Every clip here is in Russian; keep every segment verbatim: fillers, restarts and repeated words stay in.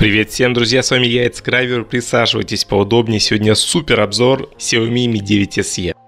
Привет всем, друзья, с вами я, Эцкравер. Присаживайтесь поудобнее. Сегодня супер обзор Xiaomi Mi девять эс и.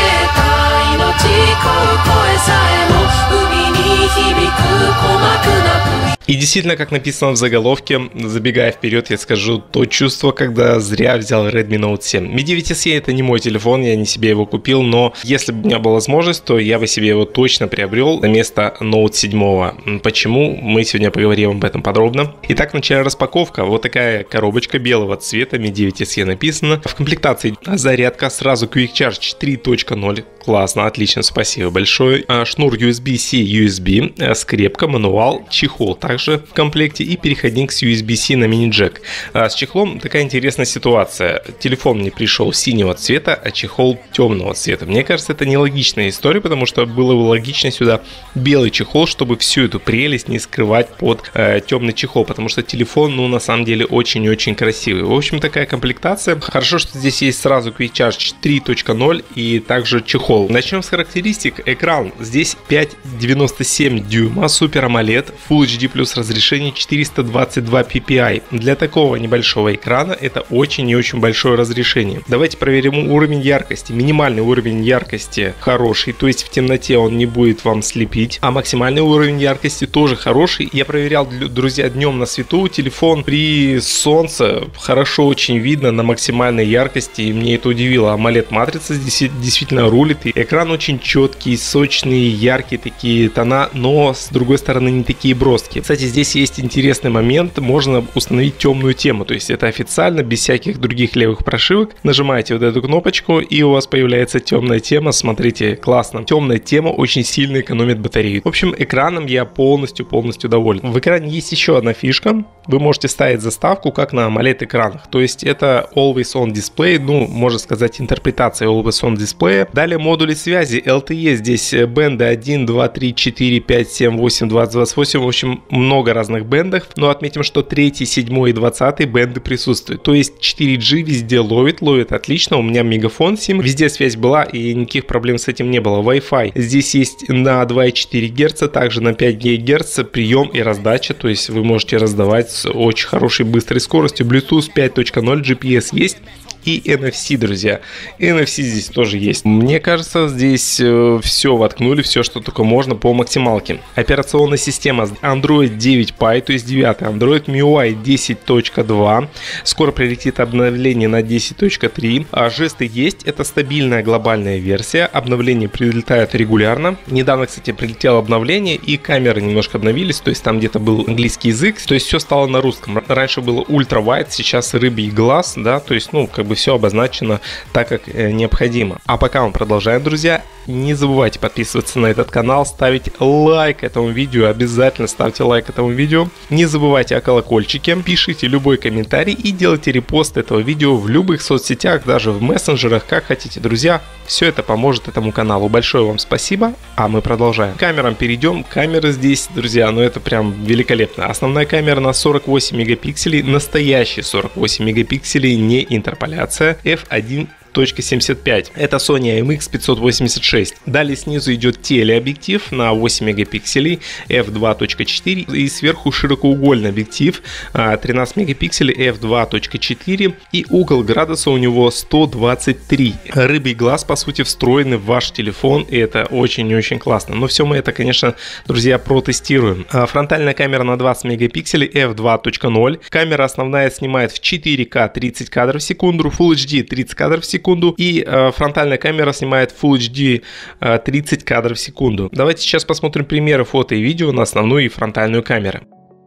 И действительно, как написано в заголовке, забегая вперед, я скажу, то чувство, когда зря взял Redmi Note семь. Mi девять эс и это не мой телефон, я не себе его купил, но если бы у меня была возможность, то я бы себе его точно приобрел на место Note семь. Почему? Мы сегодня поговорим об этом подробно. Итак, вначале распаковка. Вот такая коробочка белого цвета, Mi девять эс и написано. В комплектации зарядка, сразу Quick Charge три точка ноль. Классно, отлично, спасибо большое. Шнур ю эс би-C, ю эс би, скрепка, мануал, чехол также в комплекте и переходник с ю эс би-C на мини-джек. С чехлом такая интересная ситуация. Телефон мне пришел синего цвета, а чехол темного цвета. Мне кажется, это нелогичная история, потому что было бы логично сюда белый чехол, чтобы всю эту прелесть не скрывать под э, темный чехол, потому что телефон, ну, на самом деле, очень-очень красивый. В общем, такая комплектация. Хорошо, что здесь есть сразу Quick Charge три точка ноль и также чехол. Начнем с характеристик. Экран. Здесь пять целых девяносто семь дюйма, Super AMOLED, Full эйч ди плюс разрешение четыреста двадцать два пи пи ай. Для такого небольшого экрана это очень и очень большое разрешение. Давайте проверим уровень яркости. Минимальный уровень яркости хороший, то есть в темноте он не будет вам слепить, а максимальный уровень яркости тоже хороший. Я проверял, друзья, днем на свету телефон при солнце хорошо очень видно на максимальной яркости, и мне это удивило. AMOLED матрица здесь действительно рулит. Экран очень четкий, сочный, яркие такие тона, но с другой стороны не такие броские. Кстати, здесь есть интересный момент, можно установить темную тему, то есть это официально, без всяких других левых прошивок. Нажимаете вот эту кнопочку и у вас появляется темная тема, смотрите, классно. Темная тема очень сильно экономит батарею. В общем, экраном я полностью-полностью доволен. В экране есть еще одна фишка, вы можете ставить заставку как на AMOLED экранах, то есть это Always On Display, ну, можно сказать, интерпретация Always On Display. Далее модули связи эл ти и, здесь бенды один, два, три, четыре, пять, семь, восемь, двадцать, двадцать восемь, в общем, много разных бендов, но отметим, что третий, седьмой и двадцатый бенды присутствуют, то есть четыре джи везде ловит, ловит отлично, у меня Мегафон сим, везде связь была и никаких проблем с этим не было. Wi-Fi здесь есть на два и четыре герца, также на пять гигагерц прием и раздача, то есть вы можете раздавать с очень хорошей быстрой скоростью. Bluetooth пять точка ноль, джи пи эс есть. И эн эф си, друзья. эн эф си здесь тоже есть. Мне кажется, здесь э, все воткнули, все, что только можно по максималке. Операционная система Android девять пай, то есть девятый Android, эм ай ю ай десять точка два. Скоро прилетит обновление на десять точка три. А жесты есть, это стабильная глобальная версия. Обновления прилетают регулярно. Недавно, кстати, прилетело обновление, и камеры немножко обновились, то есть там где-то был английский язык, то есть все стало на русском. Раньше было ультра-вайд, сейчас рыбий глаз, да, то есть, ну, как бы все обозначено так, как э, необходимо. А пока мы продолжаем, друзья, не забывайте подписываться на этот канал, ставить лайк этому видео, обязательно ставьте лайк этому видео, не забывайте о колокольчике, пишите любой комментарий и делайте репост этого видео в любых соцсетях, даже в мессенджерах, как хотите, друзья, все это поможет этому каналу. Большое вам спасибо, а мы продолжаем. К камерам перейдем. Камеры здесь, друзья, ну это прям великолепно. Основная камера на сорок восемь мегапикселей, настоящий сорок восемь мегапикселей, не интерполяция. эф один точка семьдесят пять. Это Sony ай эм икс пятьсот восемьдесят шесть. Далее снизу идет телеобъектив на восемь мегапикселей, эф два точка четыре. И сверху широкоугольный объектив тринадцать мегапикселей, эф два точка четыре. И угол градуса у него сто двадцать три. Рыбий глаз, по сути, встроенный в ваш телефон. И это очень-очень классно. Но все мы это, конечно, друзья, протестируем. Фронтальная камера на двадцать мегапикселей, эф два точка ноль. Камера основная снимает в четыре ка тридцать кадров в секунду, Full эйч ди тридцать кадров в секунду. И э, фронтальная камера снимает Full эйч ди э, тридцать кадров в секунду. Давайте сейчас посмотрим примеры фото и видео на основную и фронтальную камеры.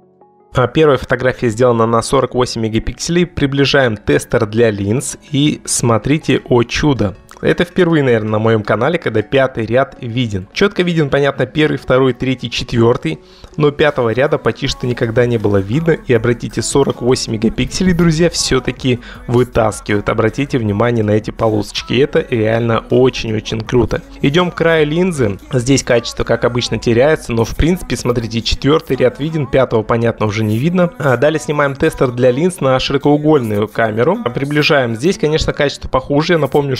Первая фотография сделана на сорок восемь мегапикселей. Приближаем тестер для линз и смотрите, о чудо. Это впервые, наверное, на моем канале, когда пятый ряд виден. Четко виден, понятно, первый, второй, третий, четвертый, но пятого ряда почти что никогда не было видно. И обратите, сорок восемь мегапикселей, друзья, все-таки вытаскивают. Обратите внимание на эти полосочки. Это реально очень-очень круто. Идем к краю линзы. Здесь качество, как обычно, теряется, но в принципе, смотрите, четвертый ряд виден, пятого, понятно, уже не видно. А далее снимаем тестер для линз на широкоугольную камеру. Приближаем. Здесь, конечно, качество похуже. Я напомню, что здесь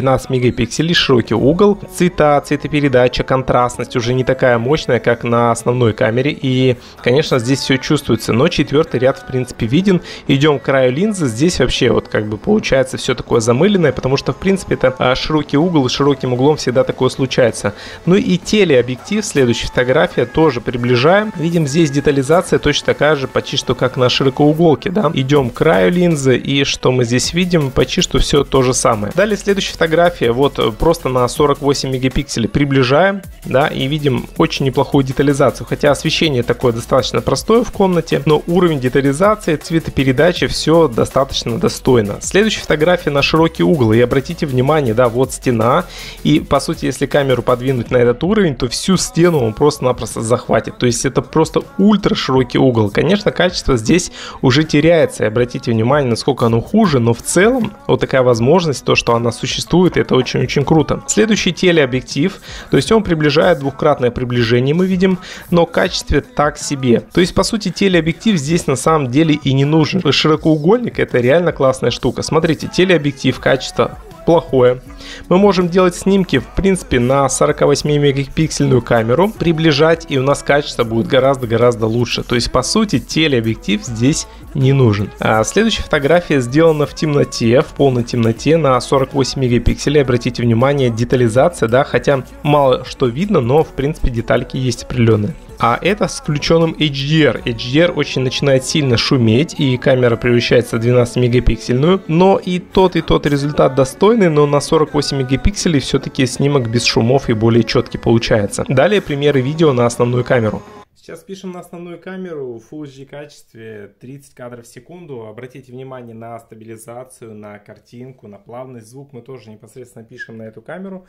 тринадцать мегапикселей, широкий угол, цвета, цветопередача, контрастность уже не такая мощная, как на основной камере, и, конечно, здесь все чувствуется, но четвертый ряд, в принципе, виден. Идем к краю линзы, здесь вообще вот как бы получается все такое замыленное, потому что, в принципе, это широкий угол, и широким углом всегда такое случается. Ну и телеобъектив, следующая фотография, тоже приближаем. Видим, здесь детализация точно такая же, почти что как на широкоуголке, да. Идем к краю линзы, и что мы здесь видим? Почти что все то же самое. Далее следующая фотография, вот просто на сорок восемь мегапикселей приближаем, да, и видим очень неплохую детализацию, хотя освещение такое достаточно простое в комнате, но уровень детализации, цветопередачи, все достаточно достойно. Следующая фотография на широкий угол, и обратите внимание, да, вот стена, и по сути, если камеру подвинуть на этот уровень, то всю стену он просто-напросто захватит, то есть это просто ультра широкий угол. Конечно, качество здесь уже теряется, и обратите внимание, насколько оно хуже, но в целом вот такая возможность, то, что она существует, это очень-очень круто. Следующий телеобъектив, то есть он приближает, двухкратное приближение мы видим, но качестве так себе. То есть, по сути, телеобъектив здесь на самом деле и не нужен. Широкоугольник — это реально классная штука. Смотрите, телеобъектив, качество плохое. Мы можем делать снимки, в принципе, на сорок восемь мегапиксельную камеру, приближать, и у нас качество будет гораздо-гораздо лучше. То есть, по сути, телеобъектив здесь не нужен. А следующая фотография сделана в темноте, в полной темноте, на сорок восемь мегапикселей. Обратите внимание, детализация, да, хотя мало что видно, но, в принципе, детальки есть определенные. А это с включенным эйч ди ар. эйч ди ар очень начинает сильно шуметь, и камера превращается в двенадцать мегапиксельную. Но и тот, и тот результат достойный, но на сорок восемь мегапикселей все-таки снимок без шумов и более четкий получается. Далее примеры видео на основную камеру. Сейчас пишем на основную камеру в Full эйч ди качестве тридцать кадров в секунду. Обратите внимание на стабилизацию, на картинку, на плавный звук. Мы тоже непосредственно пишем на эту камеру.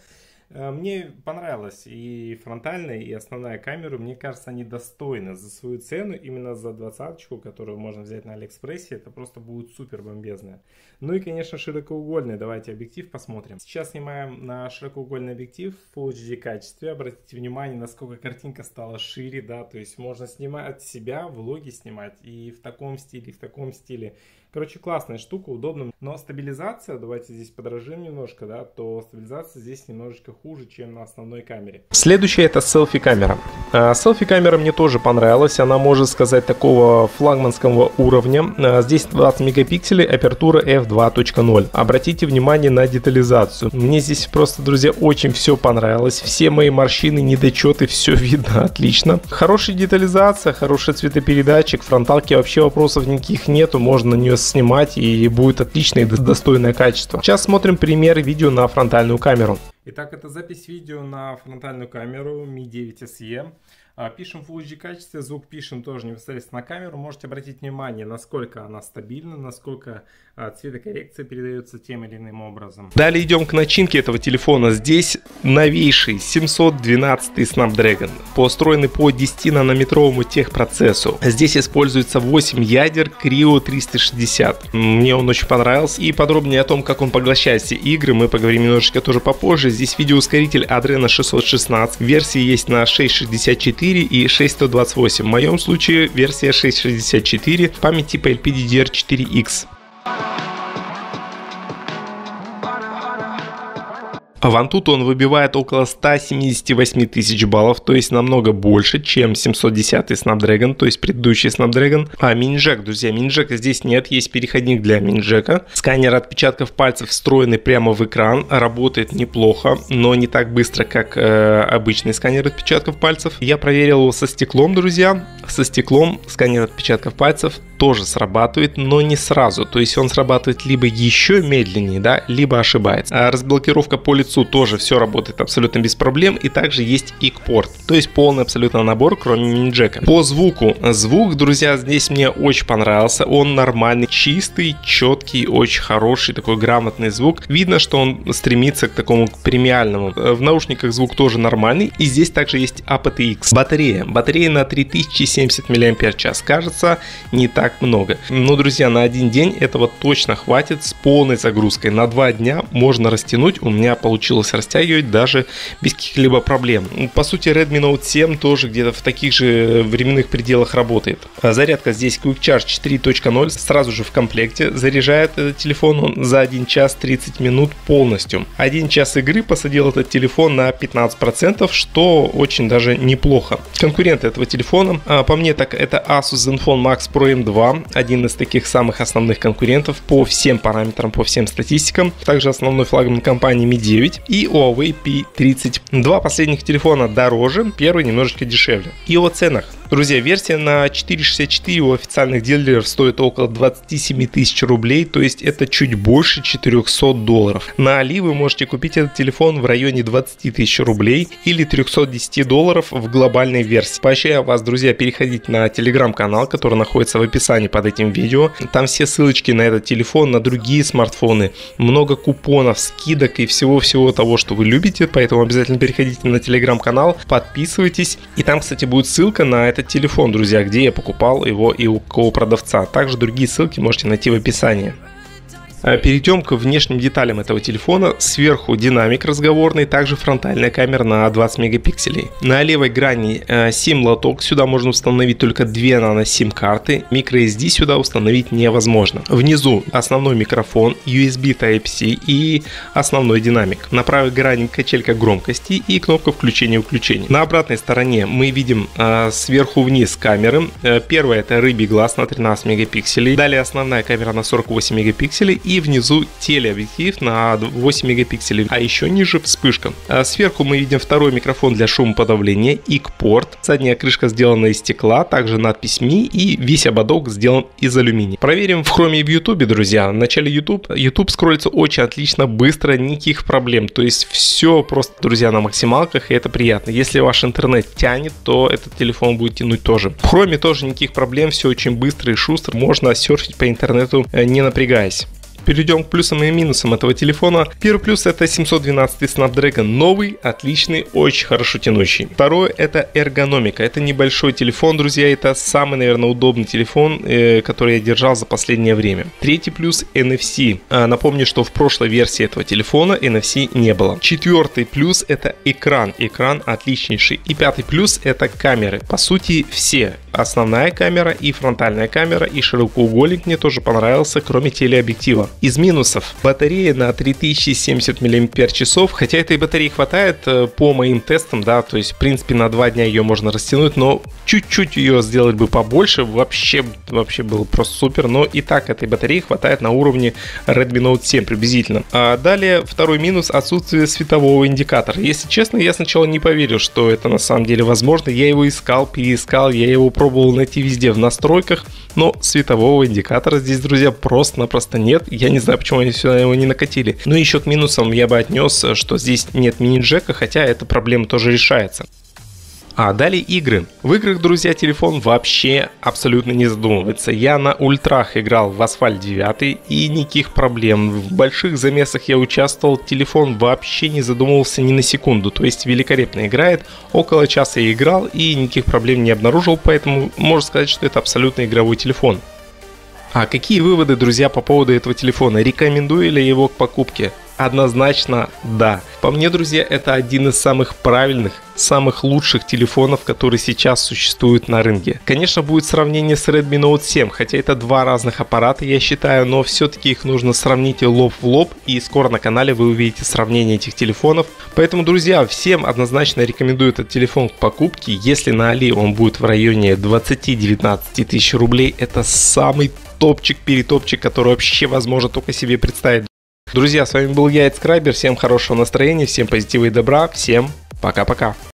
Мне понравилось и фронтальная, и основная камера. Мне кажется, они достойны за свою цену. Именно за двадцаточку, которую можно взять на Алиэкспрессе, это просто будет супер бомбезная. Ну и, конечно, широкоугольный. Давайте объектив посмотрим. Сейчас снимаем на широкоугольный объектив в Full эйч ди качестве. Обратите внимание, насколько картинка стала шире, да, то есть можно снимать себя, влоги снимать и в таком стиле, и в таком стиле. Короче, классная штука, удобно. Но стабилизация, давайте здесь подражим немножко, да, то стабилизация здесь немножечко хуже, чем на основной камере. Следующая — это селфи-камера. А, селфи-камера мне тоже понравилась. Она, можно сказать, такого флагманского уровня. А, здесь двадцать мегапикселей, апертура эф два точка ноль. Обратите внимание на детализацию. Мне здесь просто, друзья, очень все понравилось. Все мои морщины, недочеты, все видно отлично. Хорошая детализация, хорошая цветопередача. К фронталке вообще вопросов никаких нету. Можно на нее снимать, и будет отличное и достойное качество. Сейчас смотрим пример видео на фронтальную камеру. Итак, это запись видео на фронтальную камеру ми девять эс и. Пишем в Full эйч ди качестве, звук пишем тоже непосредственно на камеру. Можете обратить внимание, насколько она стабильна, насколько цветокоррекция передается тем или иным образом. Далее идем к начинке этого телефона. Здесь новейший семьсот двенадцатый Snapdragon, построенный по десятинанометровому техпроцессу. Здесь используется восемь ядер Крио триста шестьдесят. Мне он очень понравился. И подробнее о том, как он поглощает все игры, мы поговорим немножечко тоже попозже. Здесь видеоускоритель Adreno шестьсот шестнадцать. Версии есть на шесть шестьдесят четыре и шесть сто двадцать восемь. В моем случае версия шесть шестьдесят четыре, память типа эл пи ди ди ар четыре икс. В Antutu он выбивает около ста семидесяти восьми тысяч баллов, то есть намного больше, чем семьсот десятый Snapdragon, то есть предыдущий Snapdragon. А мини-джек, друзья, мини-джека здесь нет, есть переходник для мини-джека. Сканер отпечатков пальцев встроенный прямо в экран, работает неплохо, но не так быстро, как э, обычный сканер отпечатков пальцев. Я проверил его со стеклом, друзья. Со стеклом сканер отпечатков пальцев тоже срабатывает, но не сразу. То есть он срабатывает либо еще медленнее, да, либо ошибается. А разблокировка по лицу тоже все работает абсолютно без проблем. И также есть ай си-порт, то есть полный абсолютно набор, кроме мини-джека. По звуку. Звук, друзья, здесь мне очень понравился. Он нормальный, чистый, четкий, очень хороший, такой грамотный звук. Видно, что он стремится к такому премиальному. В наушниках звук тоже нормальный. И здесь также есть эй пи ти икс. Батарея. Батарея на три тысячи семьдесят мАч. Кажется, не так много. Но, друзья, на один день этого точно хватит с полной загрузкой. На два дня можно растянуть. У меня получилось получилось растягивать даже без каких-либо проблем. По сути, Redmi Note семь тоже где-то в таких же временных пределах работает. Зарядка здесь Quick Charge четыре точка ноль, сразу же в комплекте. Заряжает этот телефон он за один час тридцать минут полностью. один час игры посадил этот телефон на пятнадцать процентов, что очень даже неплохо. Конкуренты этого телефона, по мне так это Asus Zenfone Max Pro эм два, один из таких самых основных конкурентов по всем параметрам, по всем статистикам. Также основной флагман компании ми девять и Huawei пи тридцать. Два последних телефона дороже, первый немножечко дешевле. И о ценах. Друзья, версия на четыреста шестьдесят четыре у официальных дилеров стоит около двадцать семь тысяч рублей, то есть это чуть больше четыреста долларов. На Али вы можете купить этот телефон в районе двадцать тысяч рублей или триста десять долларов в глобальной версии. Поощряю вас, друзья, переходить на телеграм-канал, который находится в описании под этим видео. Там все ссылочки на этот телефон, на другие смартфоны, много купонов, скидок и всего-всего того, что вы любите, поэтому обязательно переходите на телеграм-канал, подписывайтесь. И там, кстати, будет ссылка на этот телефон, друзья, где я покупал его и у какого продавца. Также другие ссылки можете найти в описании. Перейдем к внешним деталям этого телефона. Сверху динамик разговорный, также фронтальная камера на двадцать мегапикселей. На левой грани сим-лоток, сюда можно установить только две нано-сим-карты. microSD сюда установить невозможно. Внизу основной микрофон, ю эс би Type-C и основной динамик. На правой грани качелька громкости и кнопка включения-выключения. На обратной стороне мы видим э, сверху вниз камеры. Первая это рыбий глаз на тринадцать мегапикселей. Далее основная камера на сорок восемь мегапикселей. И внизу телеобъектив на восемь мегапикселей, а еще ниже вспышка. А сверху мы видим второй микрофон для шумоподавления, ай си-порт. Задняя крышка сделана из стекла, также надпись ми и весь ободок сделан из алюминия. Проверим в Chrome и в YouTube, друзья. В начале YouTube. YouTube скроллится очень отлично, быстро, никаких проблем. То есть все просто, друзья, на максималках, и это приятно. Если ваш интернет тянет, то этот телефон будет тянуть тоже. В Chrome тоже никаких проблем, все очень быстро и шустро. Можно серфить по интернету, не напрягаясь. Перейдем к плюсам и минусам этого телефона. Первый плюс это семьсот двенадцатый Snapdragon, новый, отличный, очень хорошо тянущий. Второе это эргономика. Это небольшой телефон, друзья, это самый, наверное, удобный телефон, э, который я держал за последнее время. Третий плюс эн эф си. А, напомню, что в прошлой версии этого телефона эн эф си не было. Четвертый плюс это экран. Экран отличнейший. И пятый плюс это камеры. По сути, все. Основная камера и фронтальная камера, и широкоугольник мне тоже понравился, кроме телеобъектива. Из минусов: батарея на три тысячи семьдесят мАч, хотя этой батареи хватает по моим тестам, да, то есть в принципе на два дня ее можно растянуть, но чуть-чуть ее сделать бы побольше, вообще, вообще было просто супер, но и так этой батареи хватает на уровне Redmi Note семь приблизительно. А далее второй минус — отсутствие светового индикатора. Если честно, я сначала не поверил, что это на самом деле возможно, я его искал, переискал, я его пробовал найти везде в настройках, но светового индикатора здесь, друзья, просто-напросто нет. Я не знаю, почему они сюда его не накатили. Ну и еще к минусам я бы отнес, что здесь нет мини-джека, хотя эта проблема тоже решается. А далее игры. В играх, друзья, телефон вообще абсолютно не задумывается. Я на ультрах играл в Асфальт девять и никаких проблем. В больших замесах я участвовал, телефон вообще не задумывался ни на секунду. То есть великолепно играет. Около часа я играл и никаких проблем не обнаружил, поэтому можно сказать, что это абсолютно игровой телефон. А какие выводы, друзья, по поводу этого телефона? Рекомендую ли его к покупке? Однозначно да. По мне, друзья, это один из самых правильных, самых лучших телефонов, которые сейчас существуют на рынке. Конечно, будет сравнение с Redmi Note семь, хотя это два разных аппарата, я считаю, но все-таки их нужно сравнить лоб в лоб, и скоро на канале вы увидите сравнение этих телефонов. Поэтому, друзья, всем однозначно рекомендую этот телефон к покупке. Если на Али он будет в районе двадцати-девятнадцати тысяч рублей, это самый топчик-перетопчик, который вообще возможно только себе представить. Друзья, с вами был я, Эдскрайбер. Всем хорошего настроения, всем позитива и добра, всем пока-пока.